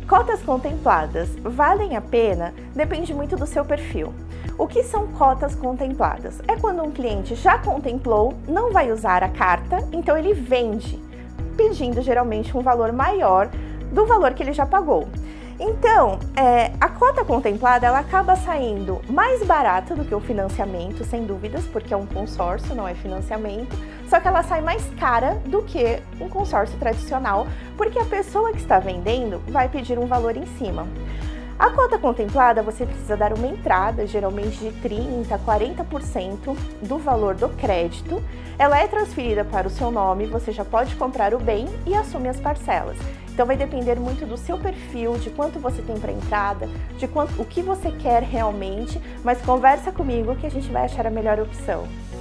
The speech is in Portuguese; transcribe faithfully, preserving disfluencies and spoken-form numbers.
Cotas contempladas valem a pena? Depende muito do seu perfil. O que são cotas contempladas? É quando um cliente já contemplou, não vai usar a carta, então ele vende, pedindo geralmente um valor maior do valor que ele já pagou. Então, é, a cota contemplada ela acaba saindo mais barata do que o financiamento, sem dúvidas, porque é um consórcio, não é financiamento, só que ela sai mais cara do que um consórcio tradicional, porque a pessoa que está vendendo vai pedir um valor em cima. A cota contemplada você precisa dar uma entrada, geralmente de trinta a quarenta por cento do valor do crédito. Ela é transferida para o seu nome, você já pode comprar o bem e assume as parcelas. Então vai depender muito do seu perfil, de quanto você tem para entrada, de quanto, o que você quer realmente, mas conversa comigo que a gente vai achar a melhor opção.